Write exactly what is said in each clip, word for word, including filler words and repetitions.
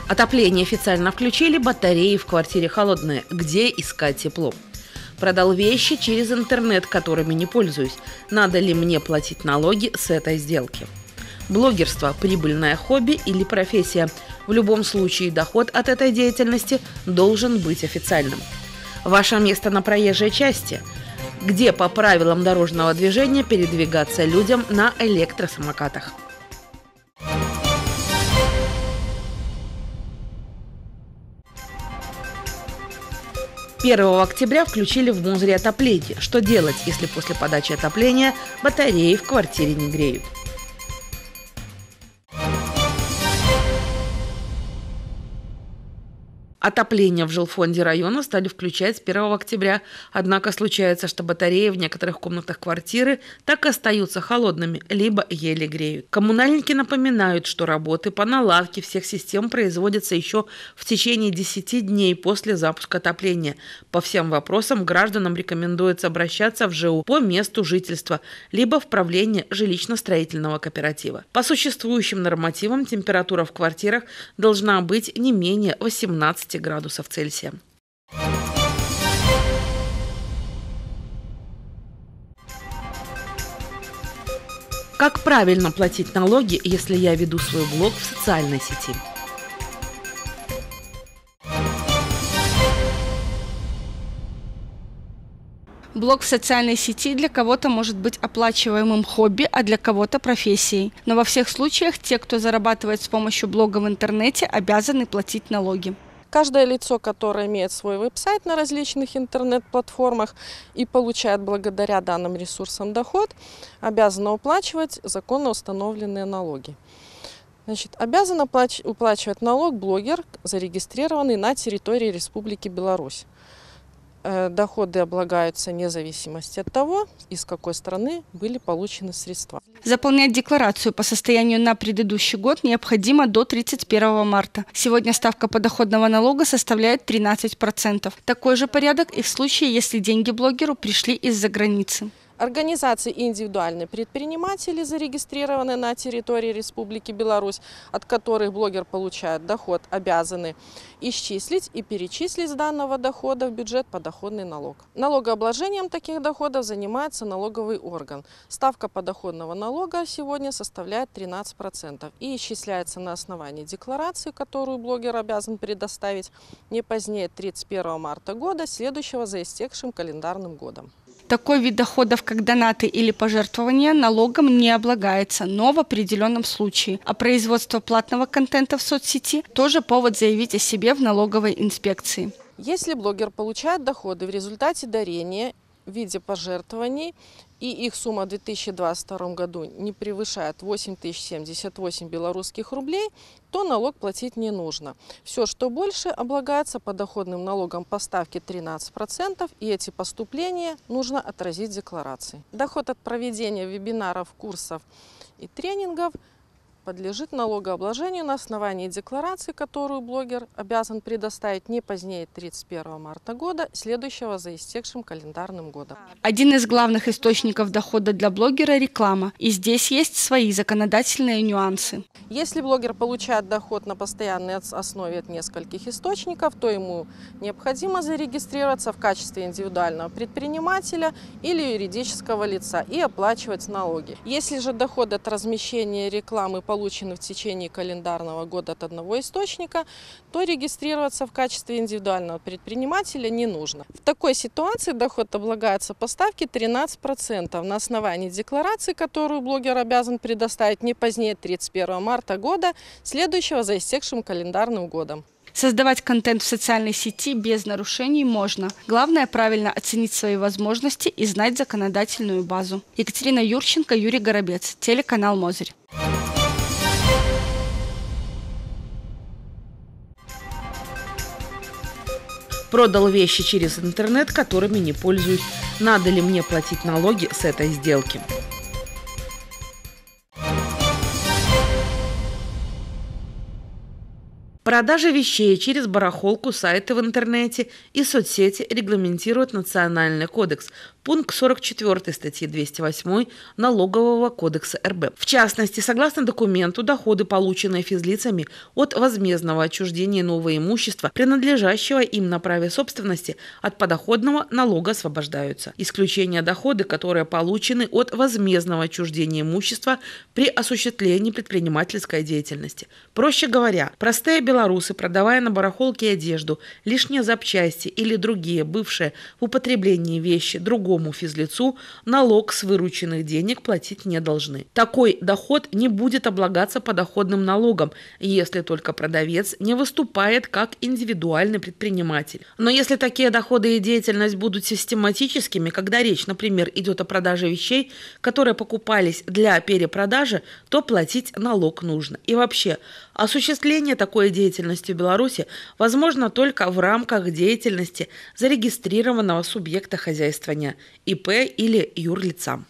Отопление официально включили, батареи в квартире холодные. Где искать тепло? Продал вещи через интернет, которыми не пользуюсь. Надо ли мне платить налоги с этой сделки? Блогерство – прибыльное хобби или профессия? В любом случае доход от этой деятельности должен быть официальным. Ваше место на проезжей части? Где по правилам дорожного движения передвигаться людям на электросамокатах? первого октября включили в Мозыре отопление. Что делать, если после подачи отопления батареи в квартире не греют? Отопление в жилфонде района стали включать с первого октября, однако случается, что батареи в некоторых комнатах квартиры так и остаются холодными, либо еле греют. Коммунальники напоминают, что работы по наладке всех систем производятся еще в течение десяти дней после запуска отопления. По всем вопросам гражданам рекомендуется обращаться в ЖЭУ по месту жительства, либо в правление жилищно-строительного кооператива. По существующим нормативам температура в квартирах должна быть не менее восемнадцати градусов Цельсия. Как правильно платить налоги, если я веду свой блог в социальной сети? Блог в социальной сети для кого-то может быть оплачиваемым хобби, а для кого-то профессией. Но во всех случаях те, кто зарабатывает с помощью блога в интернете, обязаны платить налоги. Каждое лицо, которое имеет свой веб-сайт на различных интернет-платформах и получает благодаря данным ресурсам доход, обязано уплачивать законно установленные налоги. Значит, обязан уплачивать налог блогер, зарегистрированный на территории Республики Беларусь. Доходы облагаются вне зависимости от того, из какой страны были получены средства. Заполнять декларацию по состоянию на предыдущий год необходимо до тридцать первого марта. Сегодня ставка подоходного налога составляет тринадцать процентов. Такой же порядок и в случае, если деньги блогеру пришли из-за границы. Организации и индивидуальные предприниматели, зарегистрированные на территории Республики Беларусь, от которых блогер получает доход, обязаны исчислить и перечислить с данного дохода в бюджет подоходный налог. Налогообложением таких доходов занимается налоговый орган. Ставка подоходного налога сегодня составляет тринадцать процентов и исчисляется на основании декларации, которую блогер обязан предоставить не позднее тридцать первого марта года, следующего за истекшим календарным годом. Такой вид доходов, как донаты или пожертвования, налогом не облагается, но в определенном случае. А производство платного контента в соцсети – тоже повод заявить о себе в налоговой инспекции. Если блогер получает доходы в результате дарения в виде пожертвований, и их сумма в две тысячи двадцать втором году не превышает восемь тысяч семьдесят восемь белорусских рублей, то налог платить не нужно. Все, что больше, облагается подоходным налогом по ставке тринадцать процентов, и эти поступления нужно отразить в декларации. Доход от проведения вебинаров, курсов и тренингов подлежит налогообложению на основании декларации, которую блогер обязан предоставить не позднее тридцать первого марта года, следующего за истекшим календарным годом. Один из главных источников дохода для блогера – реклама. И здесь есть свои законодательные нюансы. Если блогер получает доход на постоянной основе от нескольких источников, то ему необходимо зарегистрироваться в качестве индивидуального предпринимателя или юридического лица и оплачивать налоги. Если же доход от размещения рекламы получены в течение календарного года от одного источника, то регистрироваться в качестве индивидуального предпринимателя не нужно. В такой ситуации доход облагается по ставке тринадцать процентов на основании декларации, которую блогер обязан предоставить не позднее тридцать первого марта года, следующего за истекшим календарным годом. Создавать контент в социальной сети без нарушений можно. Главное – правильно оценить свои возможности и знать законодательную базу. Екатерина Юрченко, Юрий Горобец, телеканал Мозырь. Продал вещи через интернет, которыми не пользуюсь. Надо ли мне платить налоги с этой сделки? Продажа вещей через барахолку, сайты в интернете и соцсети регламентирует Национальный кодекс. пункт сорок четыре статьи двести восемь Налогового кодекса эр бэ. В частности, согласно документу, доходы, полученные физлицами от возмездного отчуждения нового имущества, принадлежащего им на праве собственности, от подоходного налога освобождаются. Исключение доходы, которые получены от возмездного отчуждения имущества при осуществлении предпринимательской деятельности. Проще говоря, простые белорусы, продавая на барахолке одежду, лишние запчасти или другие бывшие в употреблении вещи другому физлицу, налог с вырученных денег платить не должны. Такой доход не будет облагаться подоходным налогом, если только продавец не выступает как индивидуальный предприниматель. Но если такие доходы и деятельность будут систематическими, когда речь, например, идет о продаже вещей, которые покупались для перепродажи, то платить налог нужно. И вообще, осуществление такой деятельности в Беларуси возможно только в рамках деятельности зарегистрированного субъекта хозяйствования – и пэ или юрлица.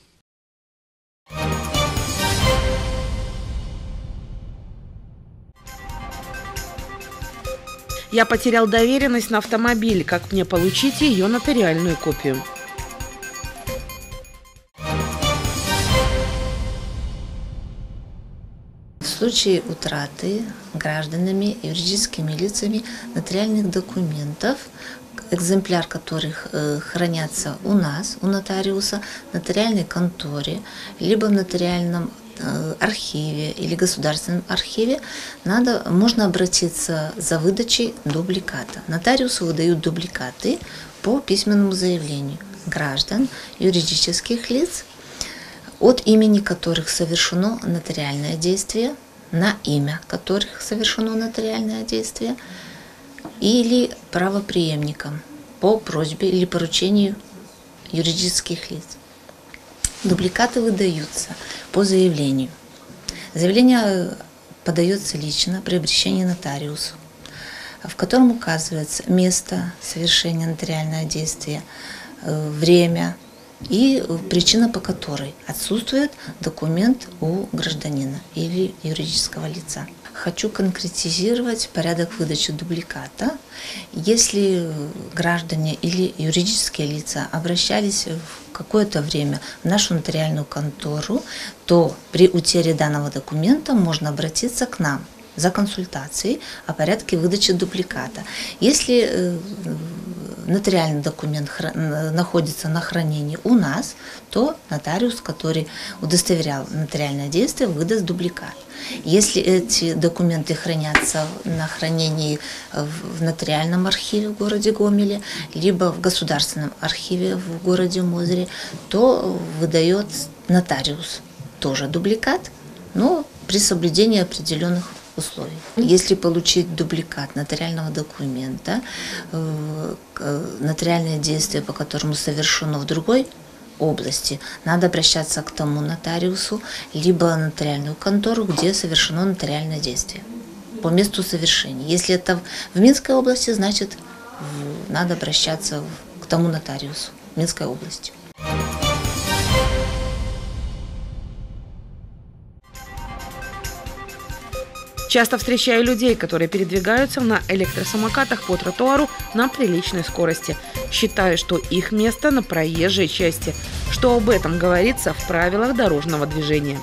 Я потерял доверенность на автомобиль. Как мне получить ее нотариальную копию? В случае утраты гражданами и юридическими лицами нотариальных документов, экземпляр которых э, хранятся у нас, у нотариуса, в нотариальной конторе, либо в нотариальном э, архиве или государственном архиве, надо, можно обратиться за выдачей дубликата. Нотариусу выдают дубликаты по письменному заявлению граждан, юридических лиц, от имени которых совершено нотариальное действие, на имя которых совершено нотариальное действие, или правопреемникам по просьбе или поручению юридических лиц. Дубликаты выдаются по заявлению. Заявление подается лично при обращении нотариусу, в котором указывается место совершения нотариального действия, время и причина, по которой отсутствует документ у гражданина или юридического лица. Хочу конкретизировать порядок выдачи дубликата. Если граждане или юридические лица обращались в какое-то время в нашу нотариальную контору, то при утере данного документа можно обратиться к нам за консультацией о порядке выдачи дубликата. Если нотариальный документ находится на хранении у нас, то нотариус, который удостоверял нотариальное действие, выдаст дубликат. Если эти документы хранятся на хранении в нотариальном архиве в городе Гомеле, либо в государственном архиве в городе Мозыре, то выдает нотариус тоже дубликат, но при соблюдении определенных условий. Если получить дубликат нотариального документа, нотариальное действие, по которому совершено в другой области, надо обращаться к тому нотариусу, либо нотариальную контору, где совершено нотариальное действие, по месту совершения. Если это в Минской области, значит, надо обращаться к тому нотариусу в Минской области. Часто встречаю людей, которые передвигаются на электросамокатах по тротуару на приличной скорости. Считаю, что их место на проезжей части, что об этом говорится в правилах дорожного движения.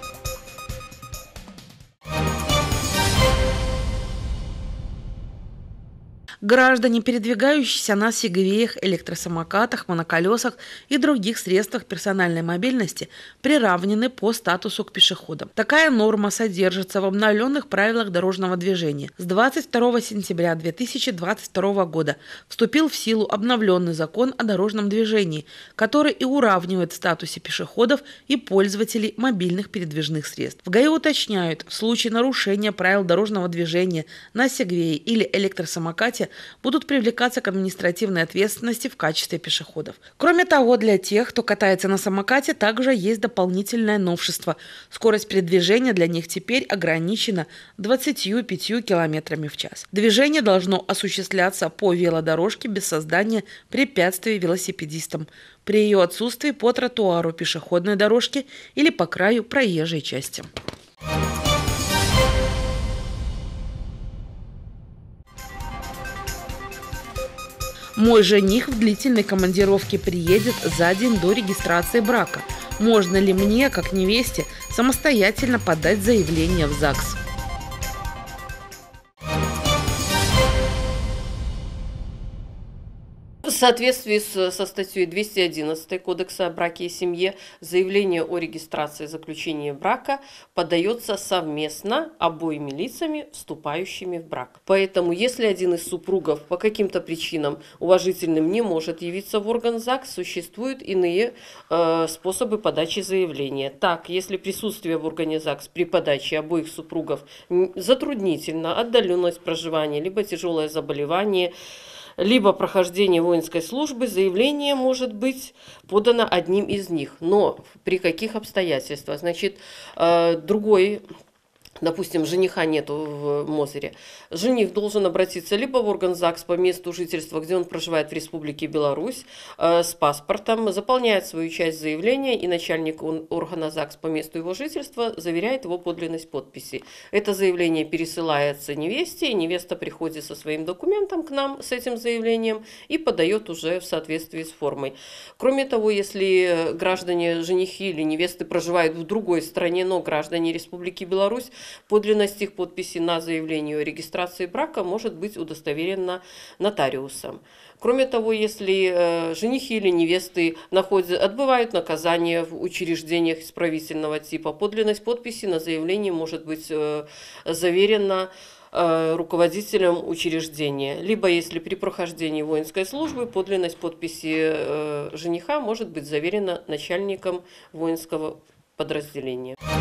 Граждане, передвигающиеся на сегвеях, электросамокатах, моноколесах и других средствах персональной мобильности, приравнены по статусу к пешеходам. Такая норма содержится в обновленных правилах дорожного движения. С двадцать второго сентября две тысячи двадцать второго года вступил в силу обновленный закон о дорожном движении, который и уравнивает в статусе пешеходов и пользователей мобильных передвижных средств. В ГАИ уточняют, в случае нарушения правил дорожного движения на сегвее или электросамокате будут привлекаться к административной ответственности в качестве пешеходов. Кроме того, для тех, кто катается на самокате, также есть дополнительное новшество. Скорость передвижения для них теперь ограничена двадцатью пятью километрами в час. Движение должно осуществляться по велодорожке без создания препятствий велосипедистам, при ее отсутствии по тротуару, пешеходной дорожке или по краю проезжей части. Мой жених в длительной командировке приедет за день до регистрации брака. Можно ли мне, как невесте, самостоятельно подать заявление в ЗАГС? В соответствии с, со статьей двести одиннадцать Кодекса о браке и семье заявление о регистрации заключения брака подается совместно обоими лицами, вступающими в брак. Поэтому, если один из супругов по каким-то причинам уважительным не может явиться в орган ЗАГС, существуют иные э, способы подачи заявления. Так, если присутствие в органе ЗАГС при подаче обоих супругов затруднительно, отдаленность проживания, либо тяжелое заболевание, либо прохождение воинской службы, заявление может быть подано одним из них. Но при каких обстоятельствах? Значит, другой, допустим, жениха нету в Мозыре, жених должен обратиться либо в орган ЗАГС по месту жительства, где он проживает в Республике Беларусь, э, с паспортом, заполняет свою часть заявления, и начальник органа ЗАГС по месту его жительства заверяет его подлинность подписи. Это заявление пересылается невесте, и невеста приходит со своим документом к нам с этим заявлением и подает уже в соответствии с формой. Кроме того, если граждане, женихи или невесты проживают в другой стране, но граждане Республики Беларусь, подлинность их подписи на заявление о регистрации брака может быть удостоверена нотариусом. Кроме того, если э, женихи или невесты находят, отбывают наказание в учреждениях исправительного типа, подлинность подписи на заявлении может быть э, заверена э, руководителем учреждения. Либо, если при прохождении воинской службы, подлинность подписи э, жениха может быть заверена начальником воинского подразделения.